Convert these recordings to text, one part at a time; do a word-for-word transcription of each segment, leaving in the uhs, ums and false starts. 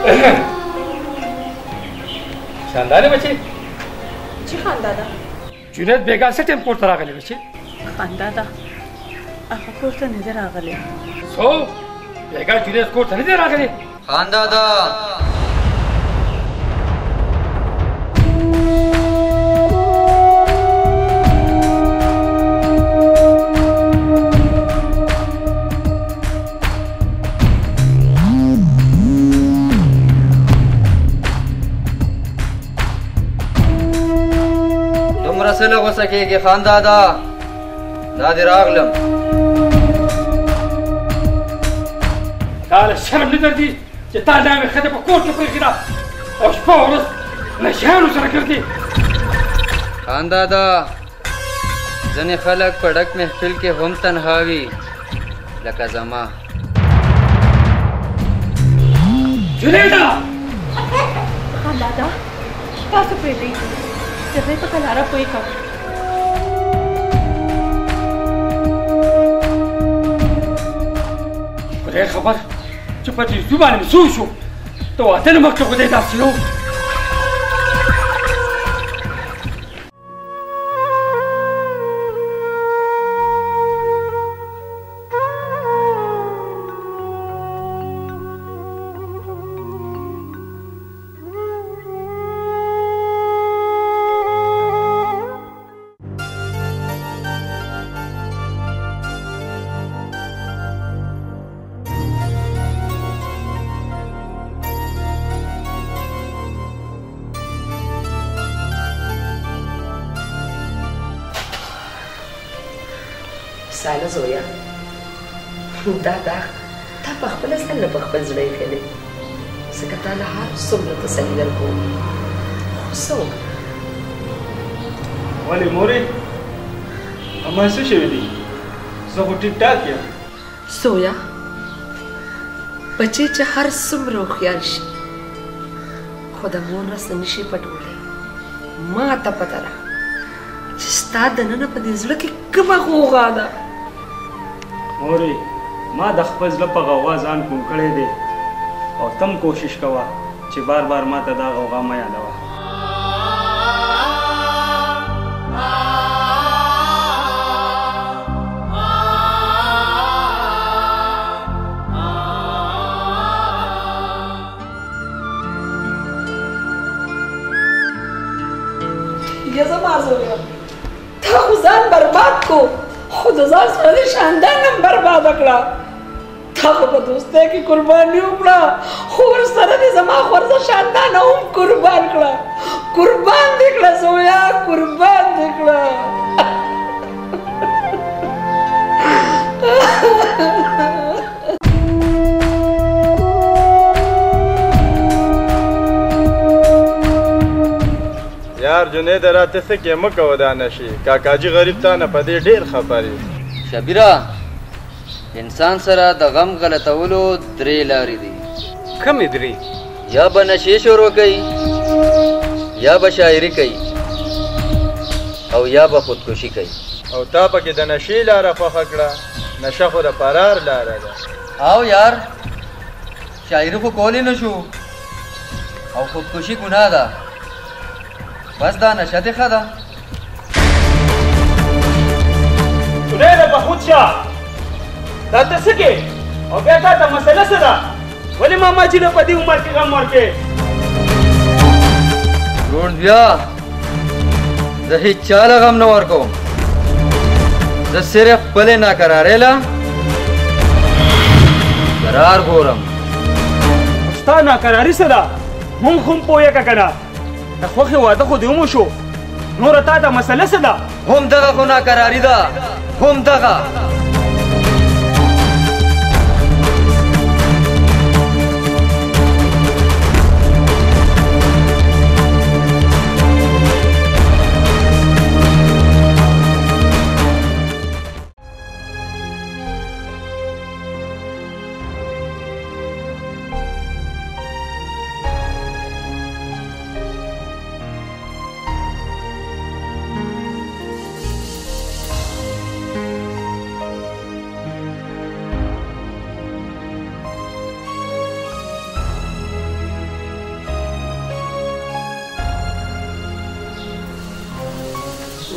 شانداره بچي چې خاندادا جنید بیګا څه ټیم کور ته راغلی بچي خاندادا هغه کور ته نه دی راغلی څو بیګا جنید کور ته نه دی راغلی خاندادا سله غوسه کېږي خاندادا دا دې راغلم تاله شرم نه درځي چې تا دا مې ښځه په کور کې پرېښې ده او شپه او ورځ نشیانو سره ګرځي خاندادا ځینې خلک په ډک محفل کې هم تنها وي لکه زما جنیده خاندادا تاسو پرېږدئ زه به په کلاره پوه کوم خدای خبر چې په دې زو باندې مې سوی شو د واده نه مخکې خدای داسې یو ساله زویا دا دا تا په خپله ځان نه په خپل زړه ایښی دی ځکه تا له هر څومره تسلي درکوم خو څه وکړم ولې مورې اما څه شوي دي زه خو ټیک ټاک یم زویا بچی چې هر څومره هوښیار شي خو د مور رسه نشي پټولی ما ته پته ده چې ستا دننه په دې زړه کې کومه غوغا ده مورې ما د خپل زړه په غوغا ځان کوم کړی دی او تم کوشش کوه چې بار بار ما ته دا غوغا مه یادوه یا زما زویا تا خو ځان برباد کو خو د ځان سره دې شاندان هم برباده کړه تا خو په دوستۍ کې قرباني وکړه خو ورسره دې زما خورزه شاندانه هم قربان کړه قربان دې کړه زویا قربان دې کړه یار جنید راته څه کې مه کوه دا نشي کاکاجي غریب تا نه په دې ډېر خفه دی شبیره انسان سره د غم غلطولو درې لارې دي کومې درې یا به نشې شروع کوي یا به شاعري کوي او یا به خودکشي کوي او تا پکې د نشې لاره خوښه کړه نشه خو د فرار لاره ده او یار شاعري خو کولی نه شو او خودکشي ګناه ده بس دا نشه دې ښه ده جنیده به خود شه دا ته څه کې او بیا تا ته مسله څه ده ولې ماما چې نه په دې عمر کې غم ورکې لوڼ بیا زه هېڅ چا له غم نه ورکوم زه صرف خپلې ناکرارۍ له قرار ګورم ستا ناکراري څه ده مونږ خو هم پوهېږه که نه د خوښې واده خو دې هم وشو نوره تا ته مسله څه ده هم دغه خو ناکراري ده هم دغه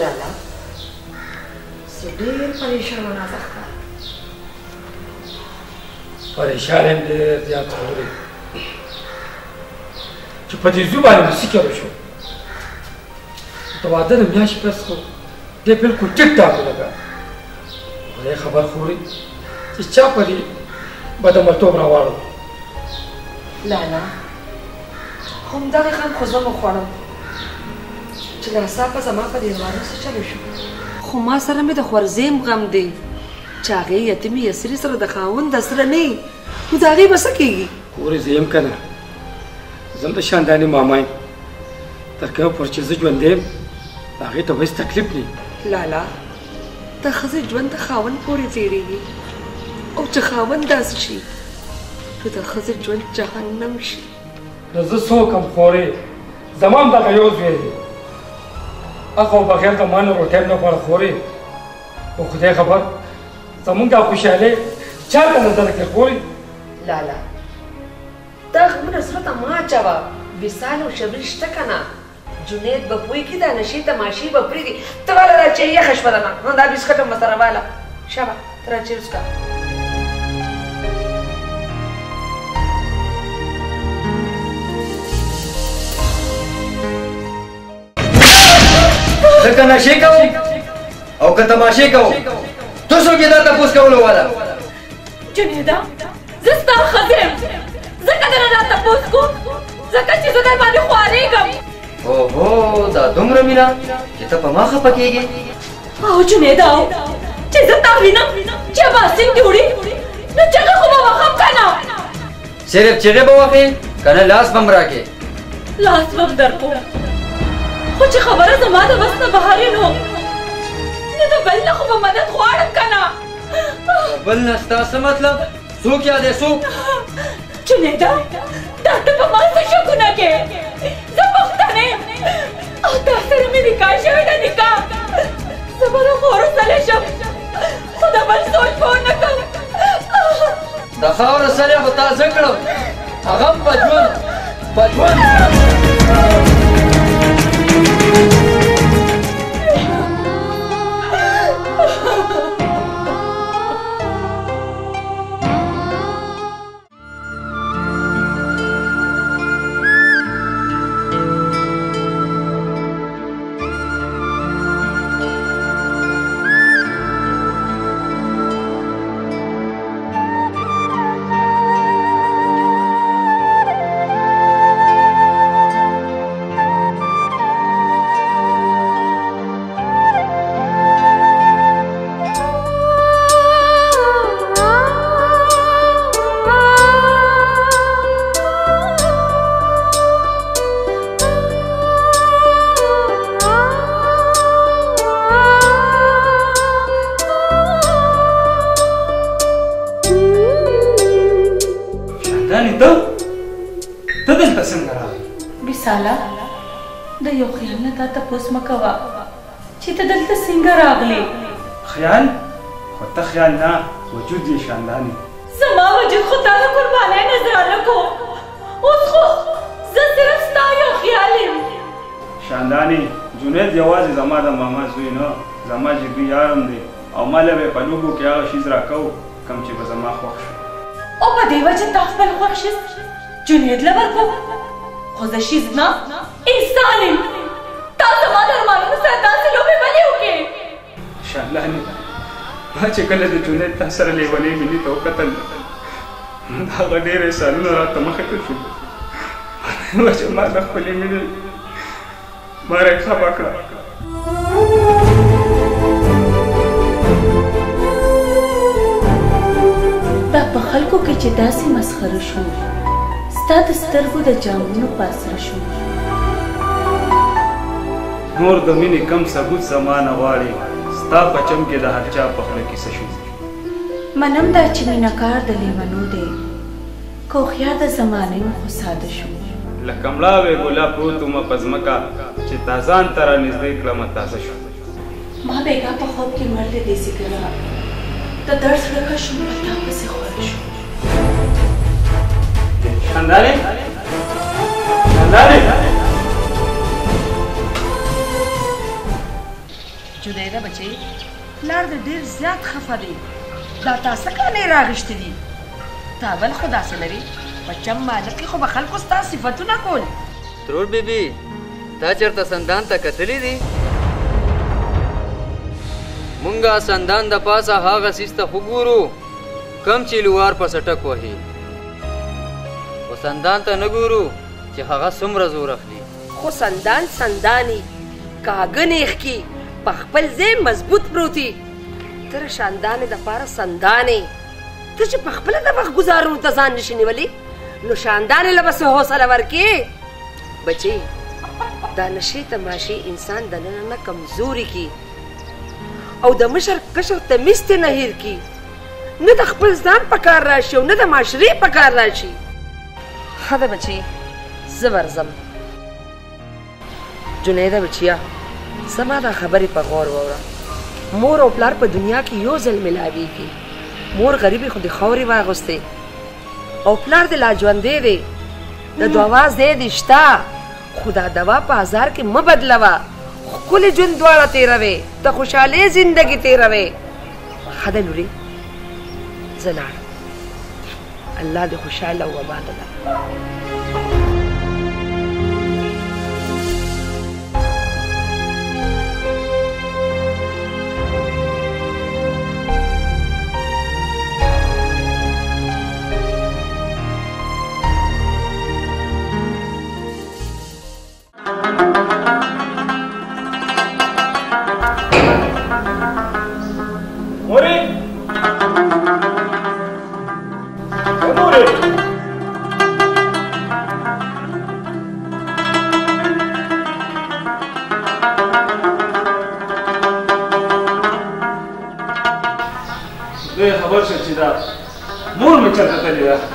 لالا زه ډېر پریشانه نازښته پریشان یم ډېر زیات خورې چې په دې زوی باندې مې سکر وشو د واده نه میاشتې پس خو دې بلکل ټیک ټاک ولګا خدای خبر خورې چې چا په دې بدعملتوب راواړو لالا همدغه غم خو زه وخوړم چې ناڅاپه زما په دې واده څه چلو شو خو ما سره مې د خورزیم غم دی چې هغې یتیمې یسري سره د خاوند د سره نه وي نو د هغې به څه کېږي خورې زه یم که نه زه هم د شاندانې ماما یم تر کومه پورې چې زه ژوندی یم هغې ته به هېڅ تکلیف نه وي لالا د ښځې ژوند د خاوند پورې تېرېږي او چې خاوند داسې شي نو د ښځې ژوند جهنم شي نو زه څوک یم خورې زما هم دغه یو زوی دی هغه خو بغیر د ما نه روټۍ هم نه غواړه خورې خو خدای خبر زمونږ دا خوشحالۍ چاته نظر کې خورې لالا دا غمونه زړه ته مه اچوه وصال او شبري شته که نه جنید به پوی کې دا نشې تماشې به پرېږدي ته واله دا چای یخه شوه ده نه دا بسکټ هم ورسره واله شابه ته را چای وڅښه زه که نشې کوم او که تماشې کوم ته څوک یې دا تپوس کولو والا جنیدا زه ستا ښځه یم ځکه دله را تپوس کوم ځکه چې زه در باندې خوارېږم اوهو دا دومره مینه چې ته په ما خفه کېږې او جنیدا چې زه تا وینم چې اباسین دې وړي نو چغې خو به وهم که نه صرف چغې به وخې که نه لاس به م راکې لاس به م در کوم خو چې خبره زما د وس نه بهرې نو نو د بل نه خو به مدد غواړم که نه بل نه ستا څه مطلب څوک یادې څوک جنیدا دا ته په ما څه شکونه کې زه پښتنه یم او تا سره مې نکاح شوې ده نکاح زه به د خورو سلی شم خو د بل سوچ به ونه کړم د خاوره سلی خو تازه کړم هغه هم په ژوند په ژوند وصاله د یو خیال نه تا تپوس مه کوه چې ته دلته څنګه راغلې خیال خو ته خیال نه وجود یې شاندانې زما وجود خو تا د قربانۍ نظرانه کو اوس خو زه صرف ستا یو خیال یم شاندانې جنید یوازې زما د ماما زوی نه زما جګري یارم دی او ما له به په لوبو کې هغه شیز راکو کوم چې به زما خوښ شو او په دې وجه تا خپل خوښ شیز جنید له ورکو خو زه شیز نه انسان یم تا زما د ارمانونو سره داسې لوبې ولې وکړې شاندانې ما چې کله د جنید تا سره لیونۍ مینې ته وکتل نو د هغه ډېر احسانونه راته مخې ته شول چې ما د خپلې مینې ماره خفه کړه دا په خلکو کې چې داسې مسخره شو ستا د سترګو د جامونو په اثر شو نور د مینې کم ثبوت زما نه غواړي ستا په چم کې د هر چا په خوله کې څه شو منم دا چې مینهکار د لیونو دی که هوښیار د زمانې و خو ساده شو لکه مړاوې ګلاب پروت ومه په ځمکه چې تا ځان ته رانږدې کړمه تازه شو ما بېګا په خوب کې مرد دیسي کړه د درد زړه شوم په تا پسې خوړ شو شاندانې شاندانې جنیده بچی پلار دې ډېر زیات خفه دی دا تا څه کانې راغشتي دي تا بل خو داسې لري بچم مالک خو به خلکو ستا صفتونه کول ترور بیبي تا چېرته سندان ته کتلی دي مونږه سندان د پاسه هغه څیز ته خو ګورو کم چې لوار په سټک وهي خو سندان ته نه ګورو چې هغه څومره زور اخلي خو سندان سندانی کاږه نیخ کی په خپل ځای مضبوط پروتي تر شاندانې دپاره سندانې ته چې په خپله د وخت ګزارونو ته ځان نشي نیولی نو شاندانې له به څه حوصله ورکې بچی دا نشې تماشې انسان دننه نه کمزوري کی او د مشر کشر تمیز ترې نه هیر کی نه د خپل ځان په کار راشي او نه د معاشرې په کار راشي ښه ده بچی زه ورځم جنیده بچیا زما دا خبرې په غور واوره مور او پلار په دنیا کې یو ځل ملاویږي مور غریبې خو د خاورې واغوستې او پلار د لا ژوندی دی د دوا ځای دې شته خو دا دوا په هزار کې مه بدلوه ښکلې ژوند دواړه تېروې د خوشحالۍ زندګي تېروې ښه ده لورې زه لاړم الله دې خوشحاله او آباده ده خبر شد چې دا مور مې چېرته تللې ده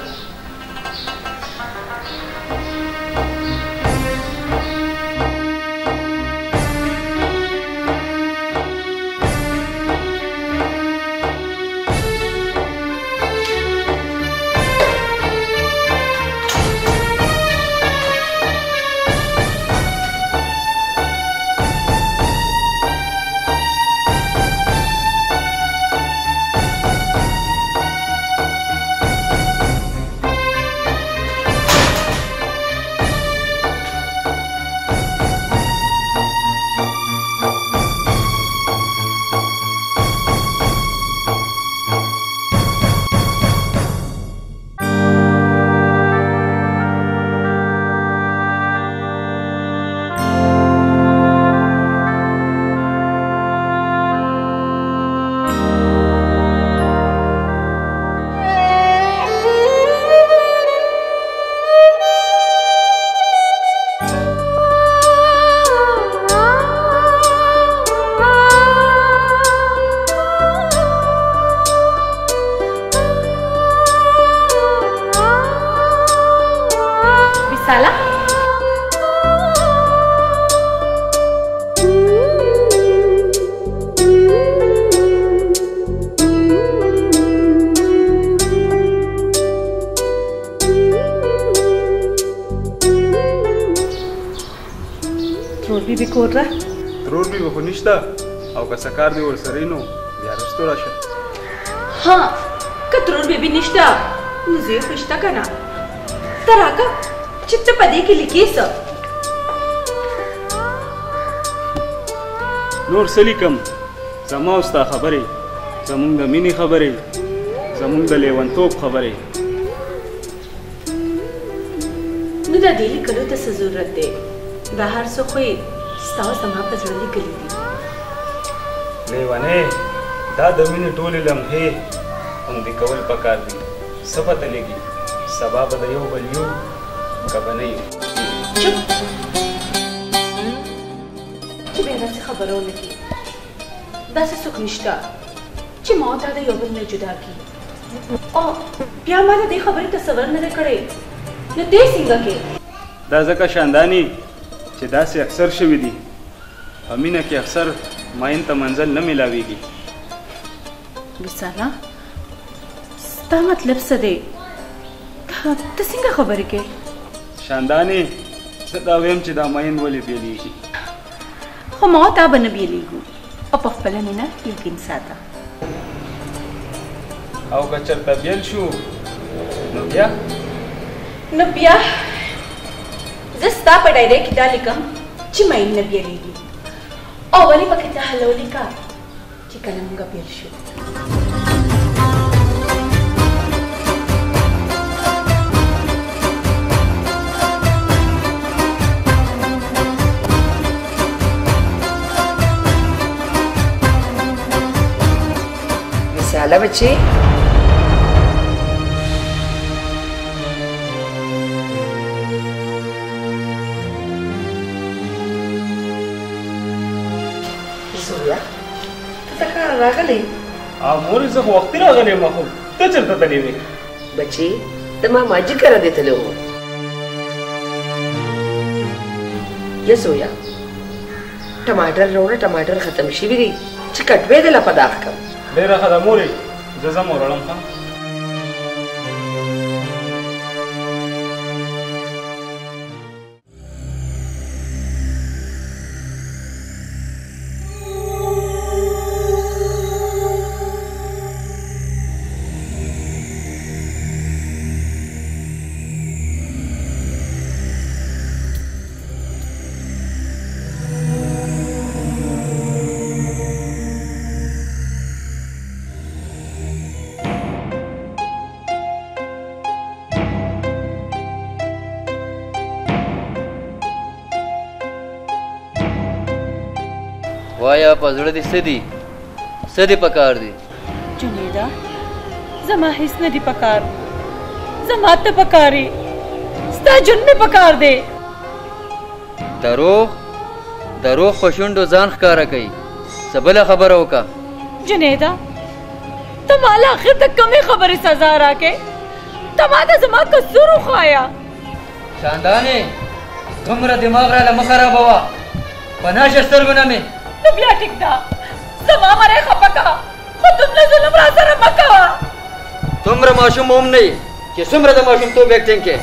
ترور بیبي خو نشته او که څه کار دی ورسره نو بیا رستو راشه ها که ترور بیبي نشته نو زوی خو شته که نه ته راکه چې ته په دې کې لیکې څه نور څه لیکم زما او ستا خبرې زموږ د مینې خبرې زموږ د لیونتوب خبرې نو دا دې لیکلو ته څه ضرورت دی دا هر څه خو یې ستا او زما په زړه لیکلي دي لیونې دا د مینې ټولې لمحې خوندي کول پکار دي څه پته لګي سبا به د یو بل یو که به نه یو چپ چې بیا داسې خبره ونه کړي داسې څوک نشته چې ما او تا د یو بل نه جدا کړي او بیا ما د دې خبرې تصور نه دی کړی نو دې څنګه کې دا ځکه شانداني چې داسې اکثر شوي دي په مینه کې اکثر ماین ته منزل نه میلاویږي وصاله ستا مطلب څه دی ته څنګه خبرې کوې شانداني زه دا ویم چې دا ماین ولې بیلیږي خو ما تا به نه بیلیږو او په خپله مینه یقین ساته. او که چېرته بېل شو نو بیا نو بیا زه ستا په ډایري کې دا لیکم چې مین نه بیلیږي او ولې پکې ته هلو لیکه چې کله موږ بېل شو. विशाला बच्चे زویا ته کله راغلی؟ او مور زه خو وختي راغلی یم خو ته چېرته تللی وې؟ بچي د ماما جي کره دې تللی وم. یا زویا ټماټر راوړه، ټماټر ختم شوي دي چې کټوې دې له په داغ کړم. ډېره ښه ده مورې، زه ځم وروړم. ښه وایا په زړه دې څه دي؟ څه دې پکار دي؟ جنیدا زما هیڅ نه دي پکار، زما ته پکاري، ستا جون مې پکار دی. دروغ دروغ په شونډو ځان ښکاره کوي. څه بله خبره وکړه. جنیدا ته ماله آخر ته کمې خبرې سزا راکې، ته ما ته زما قصور وښایه. شاندانې دومره دماغ راله مه خرابوه، په ناشه سترګو نه مې. نو بیا ټیک ده، زما مری خفه که، خو دومره ظلم را سره مه کوه. دومره ماشوم هم نه یې چې څومره د ماشومتوب ایکټینګ کې.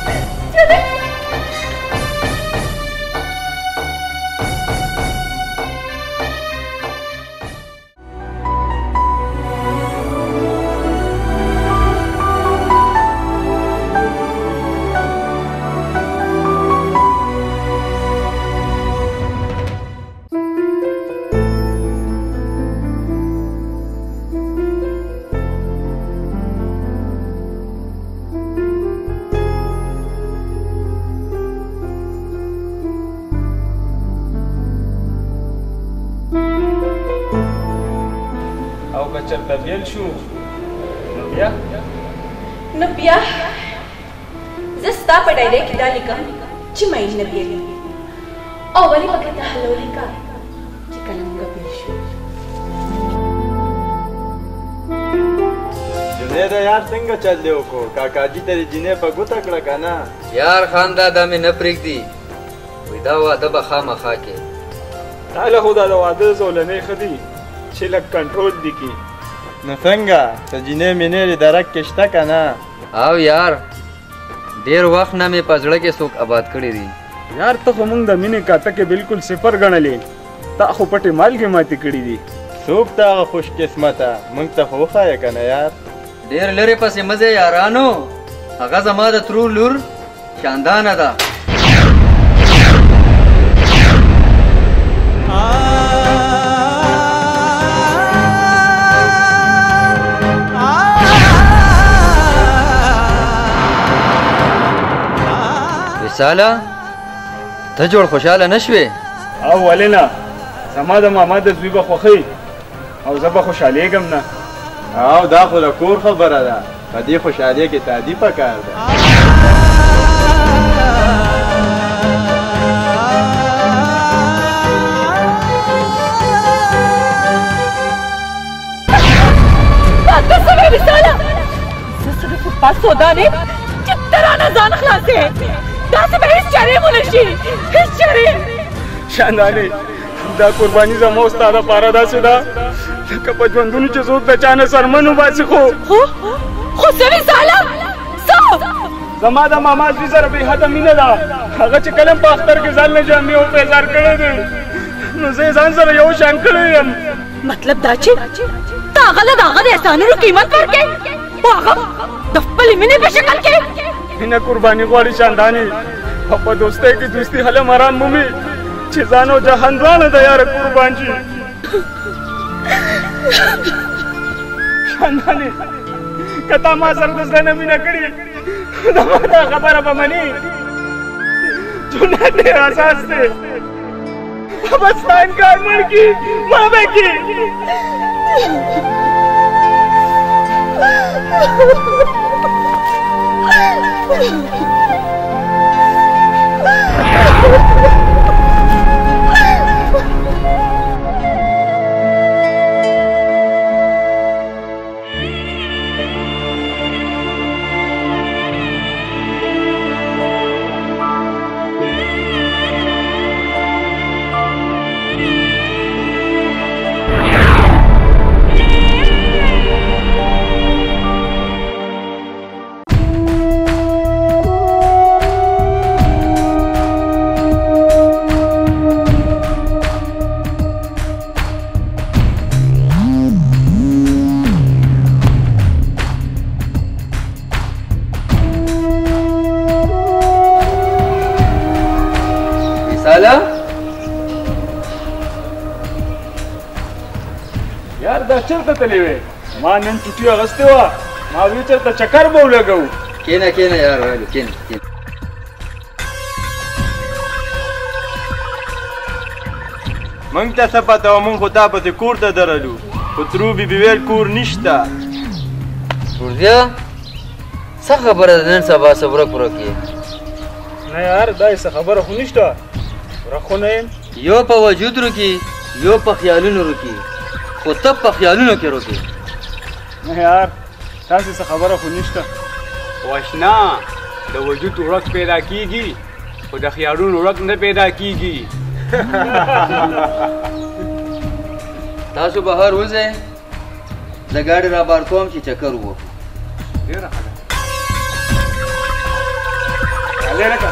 چېرته بېل شو نو بیا نو بیا زه ستا په ډایري کې دا لیکم چې مین نه بیلیږي او ولې پکې ته هلو لیکه چې کله موږ بېل شو. جنیده یار څنګه چل دی وکړو؟ کاکاجي ته دې جینۍ په ګوته کړه که نه؟ یار خان دا دا مې نه پرېږدي، وایي دا واده به خامخا کې. تاله خو دا د واده زولنۍ ښه دي چې لږ کنټرول دي کي. نو څنګه ته جینۍ مینې د درک کې شته که نه؟ او یار ډېر وخت نه مې په زړه کې څوک آباد کړي دي. یار ته خو موږ د مینې کاته کې بالکل صفر ګڼلې، تا خو پټې مالګې ماتې کړي دي. څوک ته هغه خوش قسمته؟ موږ ته خو وښایه که نه یار. ډېر لرې پسې مزه یارانو، هغه زما د ترور لور شاندانه ده. وصاله ته جوړ خوشحاله نه شوې؟ او ولې نه، زما د ماما د زوی به خوښوي او زه به خوشحالېږم نه. او دا خو د کور خبره ده، په دې خوشحالۍ کې تادي پکار ده. ته څه وایې وصاله؟ زه صرف فوټپاث سودا نه یم چې ته رانه ځان خلاصې. داسې به هېڅ چارې ونه شي، هېڅ چارې. شاندانې دا قرباني زما او ستا دپاره داسې ده لکه په ژوندون چې څوک د چا نه سرمن وباسي. خو خو خو څه وصاله؟ څه؟ زما د ماما زوی سره بې حده مینه ده. هغه چې کله په اختر کې ځان نه جامې او پیزار کړی دی، نو زه ځان سره یو شان کړی یم. مطلب دا چې تا هغه له هغه د احسانونو قیمت ورکړې او هغه د خپلې مینې په شکل کې. مینه قرباني غواړي شاندانې، او په دوستۍ کې دوستي هله مرام مومي چې ځان او جهان دواړه د یاره قربان شي. شاندانې که تا ما سره د زړه نه مینه کړې نو ما دا خبره به منې. جنت ډېر اساس دی، بس ستا انکار مړ کي مړ به کي. یار دا چرته تللی وې؟ ما نن چوټي اغستې وه، ما وی چرته چکر به ولګوو. کېنه کېنه یار ویلو کېنه کېنه. موږ ته څه پته وه، موږ خو تا پسې کور ته درلو، خو ترو بیبي ویل کور نشته. ورځیا څه خبره ده نن سبا صبره پوره کې؟ نه یار دا څه خبره خو نشته، ورک خو نه یم. یو په وجود روکي یو په خیالونو روکي، خو ته په خیالونو کې روکي. نه یار تاسې څه خبره خو نشته. واشنا د وجود ورک پیدا کیږي خو د خیالونو ورک نه پیدا کیږي. تاسو بهر وځئ، زه ګاډي را بار کوم چې چکر ووهو. ډېره ښه ده. راځئ لکه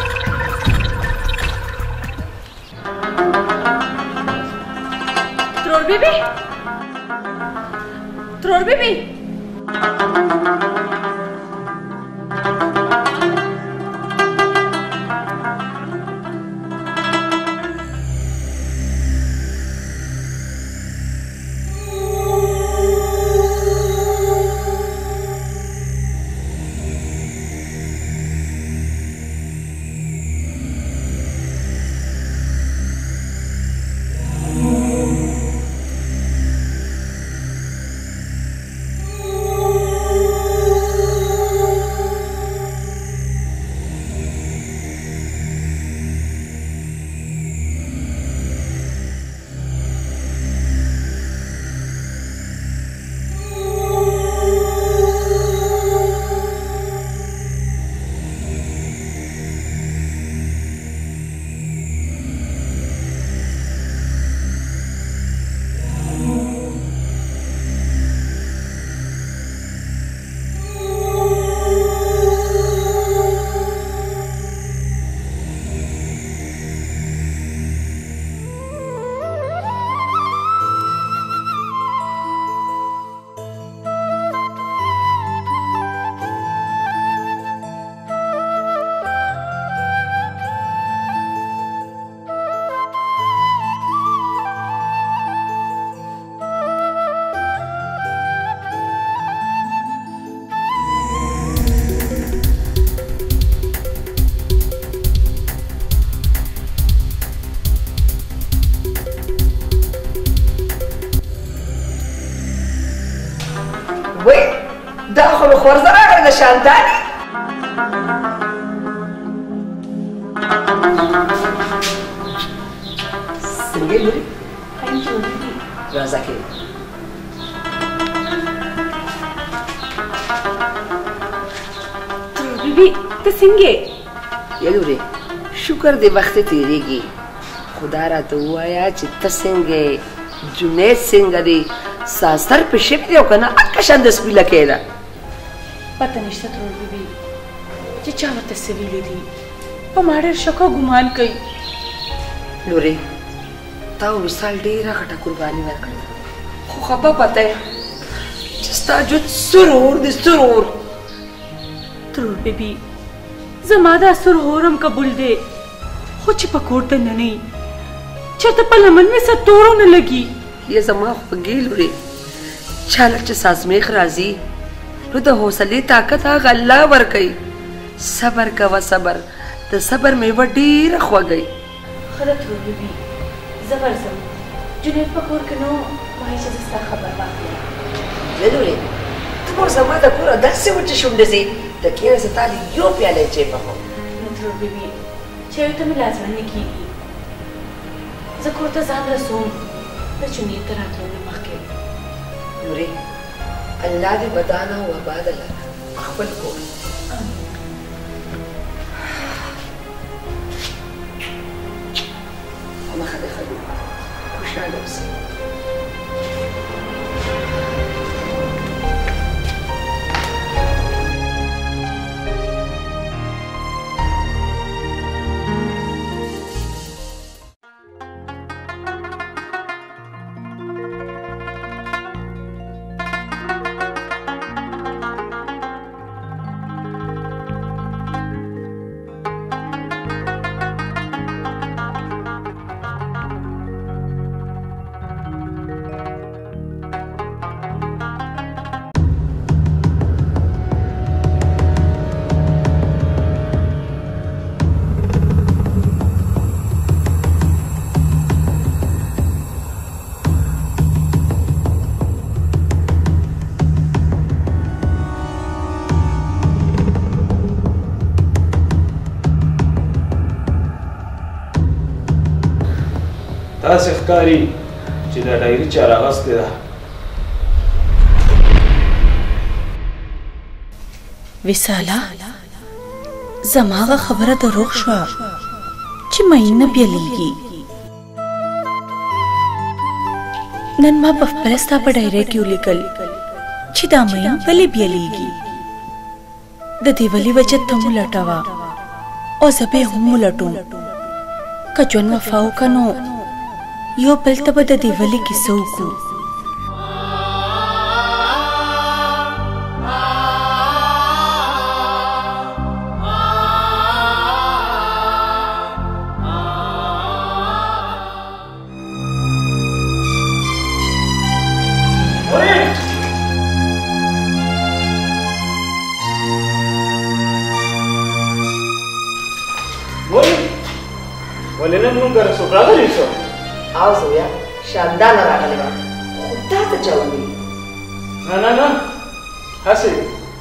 ترور بیبي ترور بیبي داخل خورزه راغلی د شاندانې. څنګه یې لورې؟ راځه کښېنه. بیبي ته څنګه یې؟ یا لورې شکر دې وخت تېرېږي، خدا راته ووایه چې ته څنګه یې، جنید څنګه دی، ستا سر په شک دی او که نه هغه شان د سپي لکۍ ده. پته نشته ترور بیبي چې چا ورته څه ویلي دي، په ما ډېر شک او ګمان کوي. لورې تا وصال ډېره غټه قرباني ورکړې خو خبه پته یې چې ستا جود سرور د سرور ترور بیبي زما دا سرور هم قبول دی خو چې په کور ته نه نه چېرته په لمن مې څه تورو نه لګي یا زما خوږې لورې چاله چې سازمیخ راځي نو د حوصلې طاقت هغه الله ورکوي صبر کوه صبر د صبر میوه ډېره خوږی ښه ده ترور بیبي زه ورځم جنید په کور کې نو وایي چې زه ستا خبر واخلم لورې ته مو زما د کوره داسې وچې شونډې ځې د کېنه زه تا له یو پیاله چای پخوم نو ترور بیبي چایو ته مې لاس نه کېږي زه کور ته ځان رسوم د جنید ته راتلو نه مخکې نورې الله دې بدانه او آباد لره خپل کور مخه دې ښه خوشحاله اوسئ داسې ښکاري چې دا ډایري چا راغستې ده وصاله زما هغه خبره دروغ شوه چې مین نه بیلیږي نن ما په خپله ستا په ډایري کې ولیکل چې دا مین ولې بیلیږي د دې ولې وجه ته مو لټوه او زه به هم ولټوم که ژوند وفا وکړه نو یو بل ته به د دې ولې کیسه وکړو ولې نن موږ سره څوک راغلی څو او زویا شاندانه راغلی وه خو تا ته چا وویل نه نه نه هسې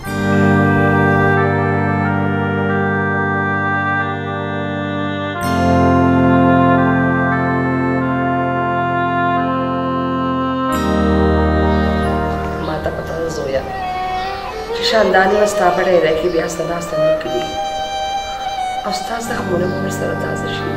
ما ته پته ده زویا چې شاندانې به ستا په ډیری کې بیا سته ناسته نه کړي او ستا زخمونه به ورسره تازه شوي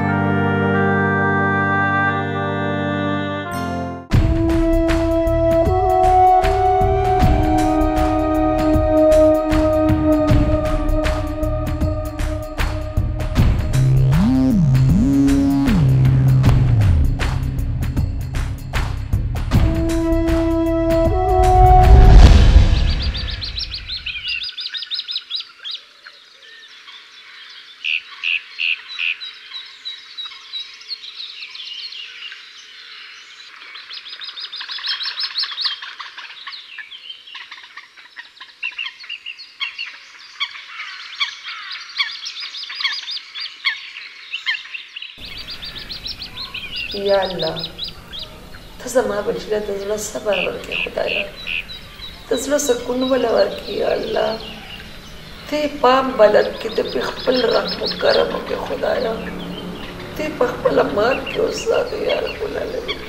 یا الله ته زما بچی له د زړه صبر ورکړې خدایه د زړه سکون وله ورکړې یا الله ته پام بلد کې د په خپل رحم و کرم وکړې خدایه ته په خپله مات کې وساتې یا رب العالمین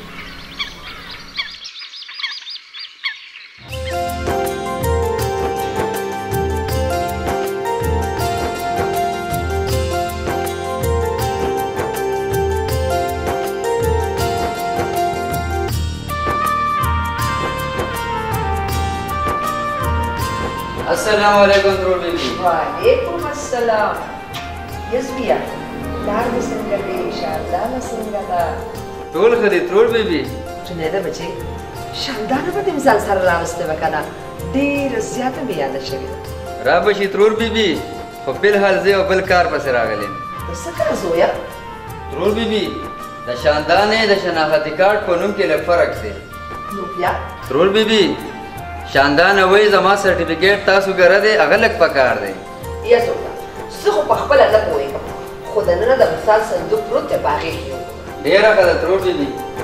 السلام علیکم ترور بیبي وعلیکم السلام یزبیا لار دې څنګه دی انشاءالله نه څنګه ده ټول ښه دي ترور بیبي. جنیده بچې شاندانه به دې مې ځان سره راوستې وه که نه ډېره زیاته مې یاده شوې ده. را به شي ترور بیبي خو فلحال زه یو بل کار پسې راغلی یم. د څه کار زویه؟ ترور بیبي د شاندانې د شناختي کارت په نوم کې لږ فرق دی. نو بیا؟ ترور بیبي شاندانه وایي زما سرټیفیکیټ تاسو ګره دی هغه لږ پکار دی. یا زویه زه خو پخپله نه پوهېږم خو دننه د مثال صندوق پروت دی په هغې کې ډېره ښه ده ترور بیبي.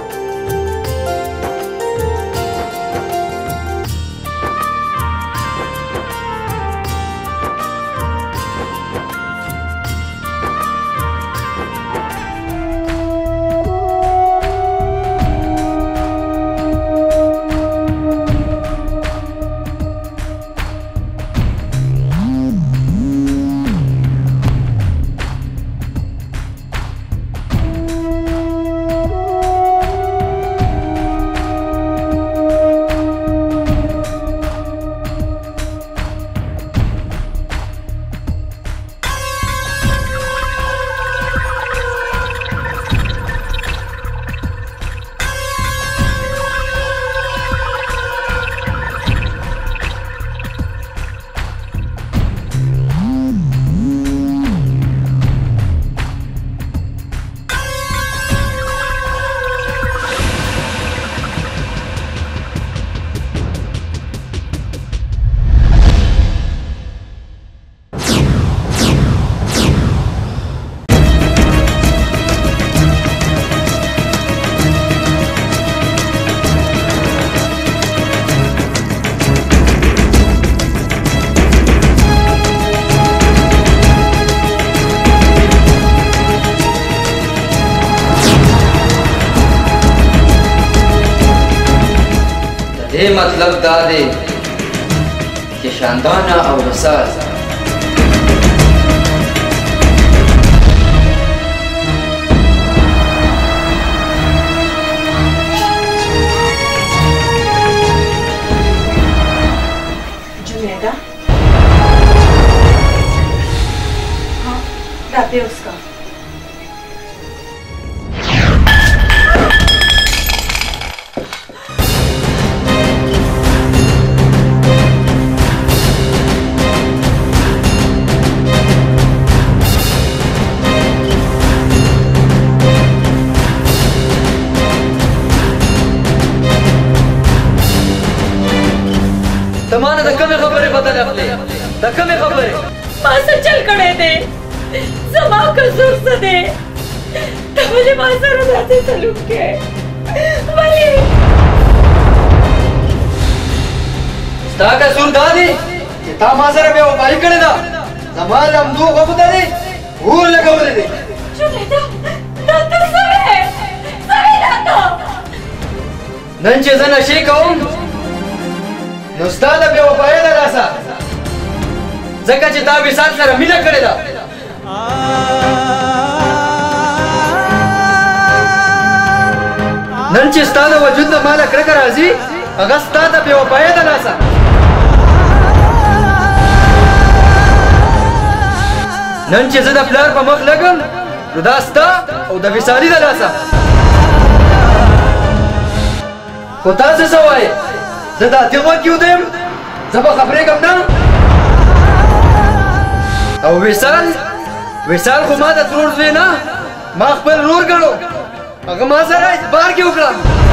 دې مطلب دا دی چې شاندانه او وصال जुनेदा हाँ दाते उसका तमाने द कमे खबरे पता लगले द कमे खबरे मासा चल कड़े दे समा कसूर सदे तवले मासा रजाते सलूक के वली स्टा कसूर दादी ये ता मासा रे वो बाई करे दा जमाल हम दो वबदा दे भूल लगावले दे जुनेदा ना तो सवे सवे ना तो नंचे जना शे कौन نو ستاد بیا وفای ده راسه ځکه چې تا وصال سره مینه کړې ده نن چې ستا د وجود نه ماله کرکه راځي هغه ستا د بې وفایۍ د لاسه نن چې زه د پلار په مخ لګم نو دا ستا او د وصالي د لاسه خو تاسې څه وایې زه دا تیغو کې ودیم زه به خبرېږم نه او وصال وصال خو ما د ترور زوی نه ما خپل ورور ګڼو هغه ما سره اعتبار کې وکړه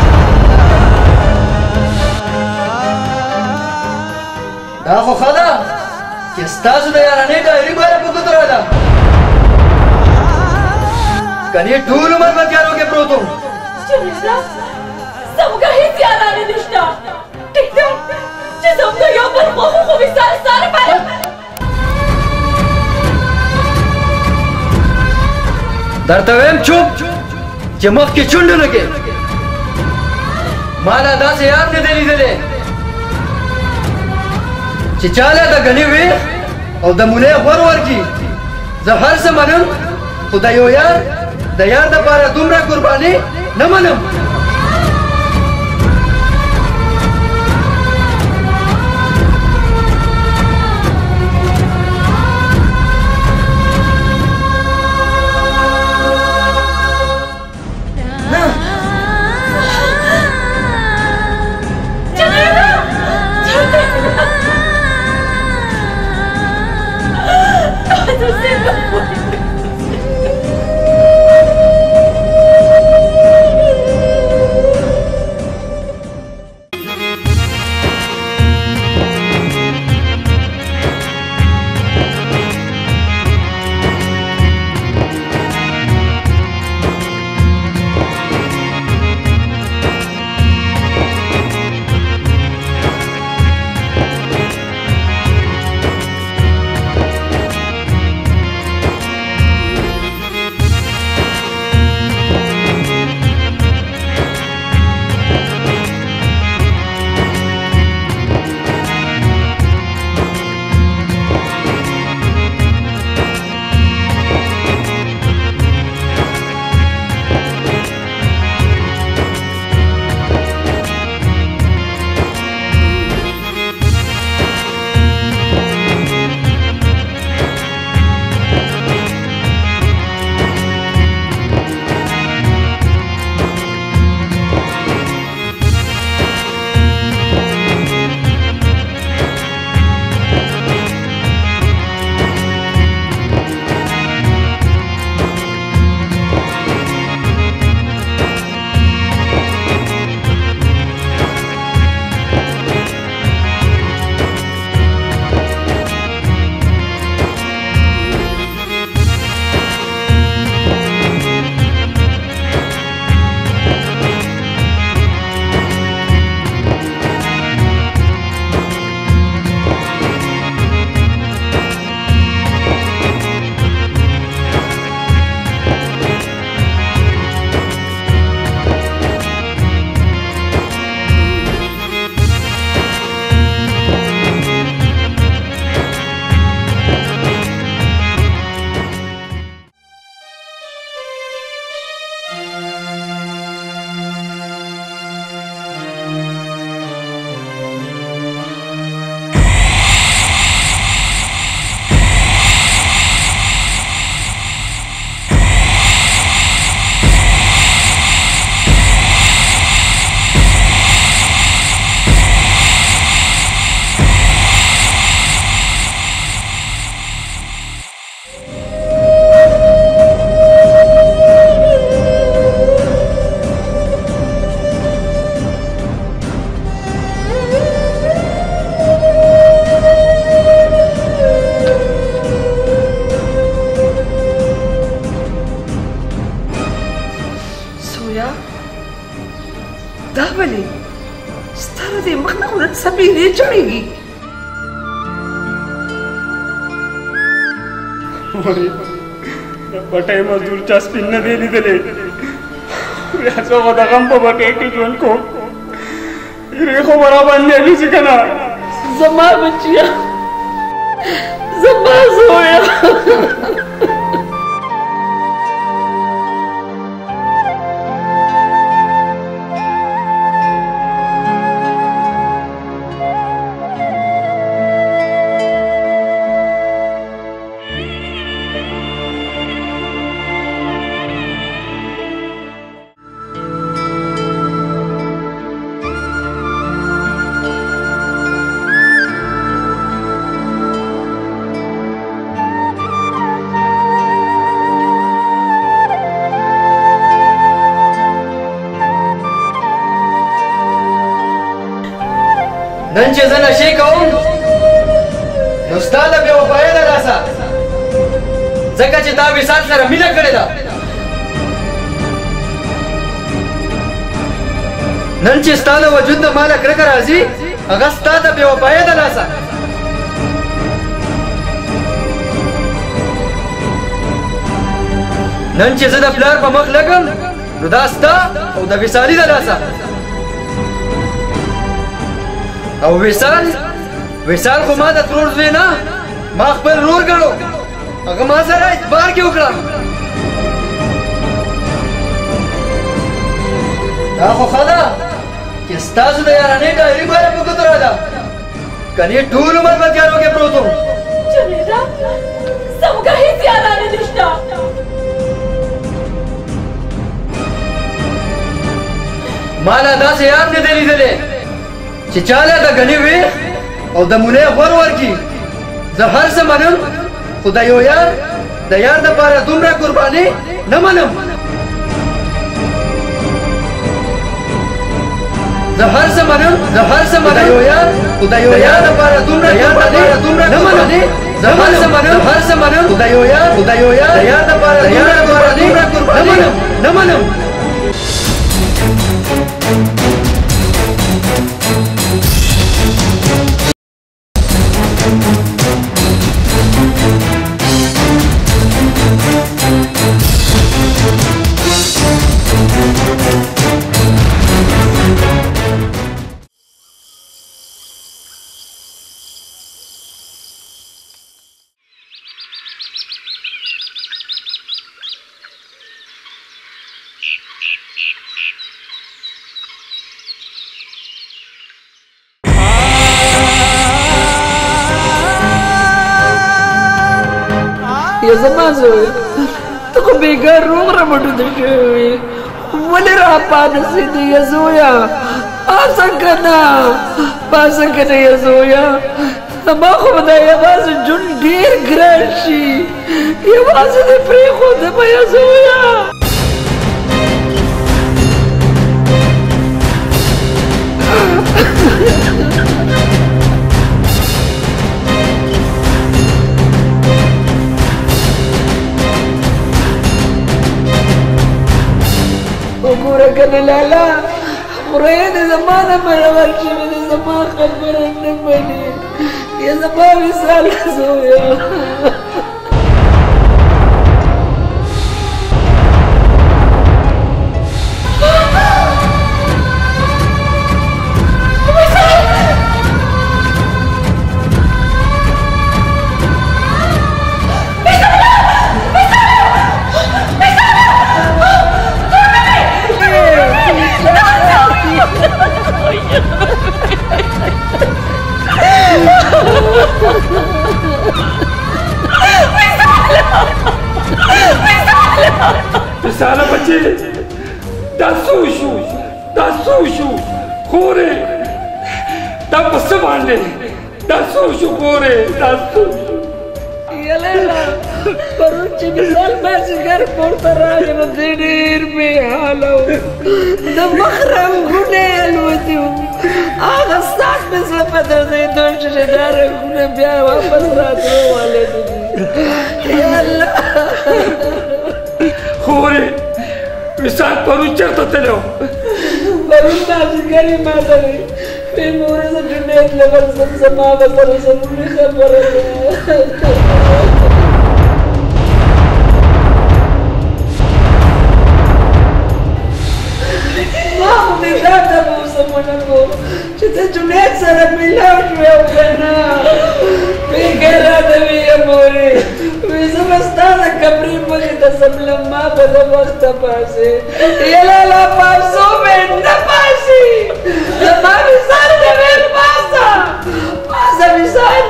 دا خو ښه ده چې ستاسو د یارانې ډایري ماله په ګوتو راده کنې ټول عمر به تیارو کې پروت وم جمیله زموږ هېڅ یارانې نشته ټیک ده چې زموږ یو بل خوښو خو وصال ستا لپاره درته ویم چوپ چې مخکې چونډونه کې ما لا داسې یار نه دی لیدلی چې چاله د ګنې ویښ او د مولۍ غور ورکړي زه هر څه منم خو د یو یار د یار دپاره دومره قرباني نه منم دا ولې ستا له دې مخ نه خو نن سپېرې چړېږي بټۍ مزدور چا سپین نه دی لیدلی بیا زه خو د غم په بټۍ کې ژوند کوم هیرې خو به راباندې الوځي که نه زما بچیا زما زویه نن چې زه نشې کوم نو ستا د بې وفایۍ له لاسه ځکه چې تا وصال سره مینه کړې ده نن چې ستا د وجود نه ماله کرکه راځي هغه ستا د بې وفایۍ د لاسه نن چې زه د پلار په مخ لګم نو دا ستا او د وصالي د لاسه او وصال وصال خو ما د ترور زوی نه ما خپل رور ګڼو هغه ما سره اعتبار کې وکړه دا خو ښه ده چې ستاسو د یارانې ډایري باندې په ګوتو راده کنې ټول عمر په تیارو کې پروت وم جنیدا زموږه هېڅ یارانې نشته ما لا داسې یار نه دی لیدلی چې چاله د غني وي او د مونې غور ورکی زه هر څه منم خو د یو یار د یار دپاره دومره قرباني نه منم زه هر څه منم زه هر څه منم د یو یار خو د یو یار دپاره دومره قرباني نه منم زه هر څه منم هر څه منم خو د یو یار خو د یو یار د یار دپاره دومره قرباني نه منم نه منم یا زما زوی ته خو بېګار روغ رمټونه شوی ولې راپانسېدې یا زویه پاسه که نه پاسه که نه یا زویه زما خو به دا یوازې ژوند ډېر ګران شي یوازې دې پرېښودمه یا زویه وګوره کنه لالا خوریا دې زما نه مړول شوې دې زما خبره نه مني یا زما وصال زویه وصاله بچې دا څه وشو دا څه وشو خورې دا په څه باندې دا څه وشو خورې دا څه وشو یا لیلا پرون چې وصال مازدیګر پورته راغی نو دی ډېر بېحاله و د مخ رنګونه یې الوتي وو هغه ساعت مې زړه په دردېدو شو چې دا رنګونه بیا واپس راتلو والې دي یا الله خورې وصال پرون چېرته تللی و پرون مازدیګر یې ماته وې ویې مورې د جنید له بل زما به سره ضروري خبره ده. ما خو مې دا ته به اوس منلو چې ته جنید سره میلاو شوې او که نه فکر راته ویې مورې وی زه به ستا د کمرې مخې ته څملم ما به د وخته پاسې یلالا پاسو مې نه پاسي زما مثال دې ویل پاسه پاسه مثال.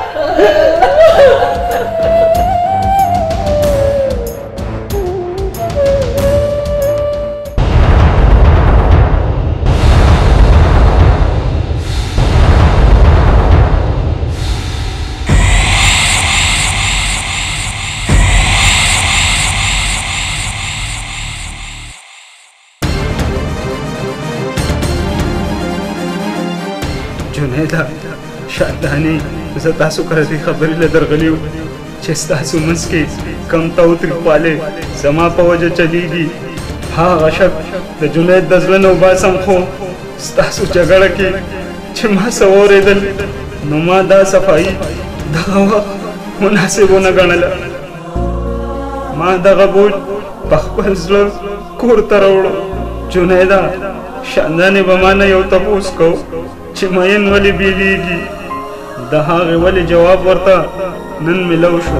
جنیده شاندانې زه تاسو کره دې خبرې له درغلي وم چې ستاسو منځ کې کم تاوتریخوالی زما په وجه چلیږي. هغه شک د جنید د زړه نه وباسم خو ستاسو جګړه کې چې ما څه واورېدل نو ما دا صفایي دغه وخت مناسب ونه ګڼله. ما دغه بوج په خپل زړه کور ته راوړو. جنیده شاندانې به ما نه یو تپوس کو چې مین ولې بیلیږي د هغې ولې جواب ورته نن ملو شو.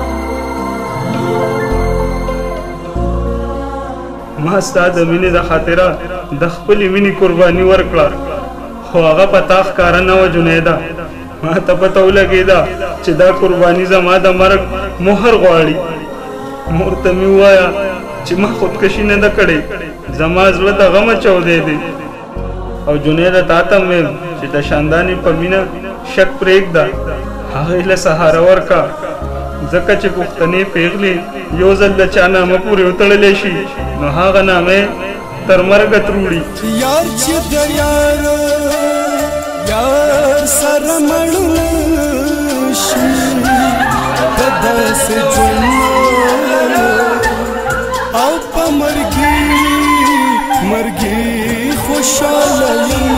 ما ستا د مینې د خاطره د خپلې مینې قرباني ورکړه خو هغه په تا ښکاره نه وه جنیده. ما ته پته ولګېده چې دا قرباني زما د مرګ مهر غواړي. مور ته مې ووایه چې ما خودکشي نه ده کړې زما زړه د غمه چودی دی. او جنیده تا ته مې چې د شاندانې په مینه شک پرېږده هغې له سهاره ورکه ځکه چې پښتنې پیغلې یو ځل د چا نامه پورې وتړلی شي نو هغه نامه تر مرګه تروړي. یار چې د یار یار سره مړ شي د داسې ژوند او په مرګي مرګي خوشاله یم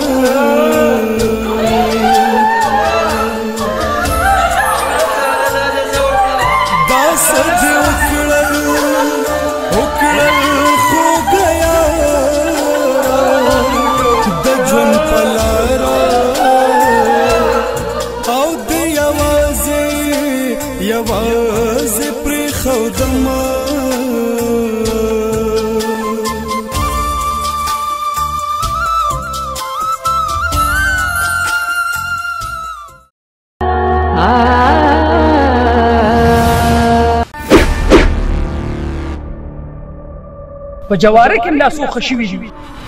دا څه دې وکړل وکړل خوږ یار د ژوند په لاره او د یوازې یوازې پرېښودمه. په جواره کې ملا سوخه شوي دي.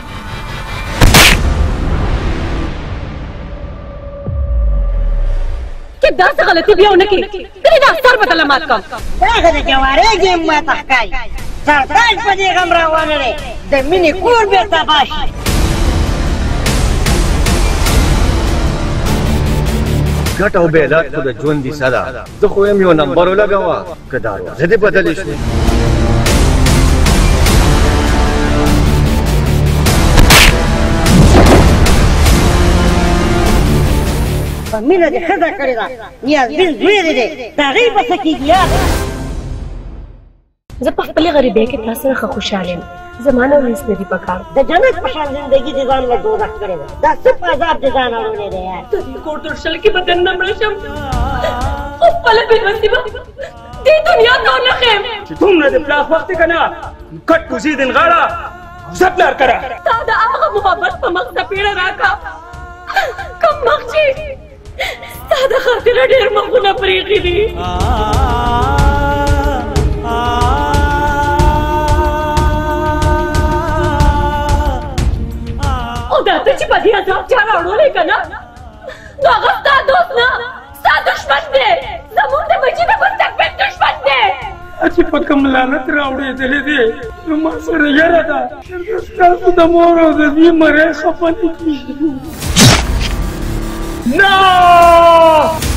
که داسې غلطي بیا ونه کړې درې دا سر به دله مات کړم. دغه د جوارې ګیم ماته ښکاري سرتاج په دې غم راولړې د مینې کور بېرته باشي. ګټ او بیلات خو د ژوند کیسه ده. زه خو یم یو نمبر ولګوه که دروازه دې بدلې شوې. په مینه دې ښځه کړې ده نیازبین زوی دې دی د هغې په څه کېږي یاد. زه په خپلې غریبۍ کې تا سره ښه خوشحاله یم. زما نه هېڅ نه دي په کار. د جنت په شان زندګي دې ځان له دوزخ کړې ده. دا څه په عذاب دې ځان اړولی دی یار. د دې کور تر شل کې به دننه مړه شم خو خپله بېلوستي به دې دنیا ته ونه ښیم. چې دومره د پلاخ وخت دی که نه کټ کوزي دین غاړه زه پلار کره. تا د هغه محبت په مخ څپېړه راکړه کوم مخ چې ستا د خاطره ډېر مخونه پرېښي دي. او دا ته چې په دې عذاب چا راوړلی که نه نو هغه ستا دوست نه ستا دښمن دی. زموږ د بچي د مستقبل دښمن دی. چې په کوم لعنت راوړېدلی دی نو ما سره یره ده ستاسو د مور او د دوی مری خفه نه کېږي. No!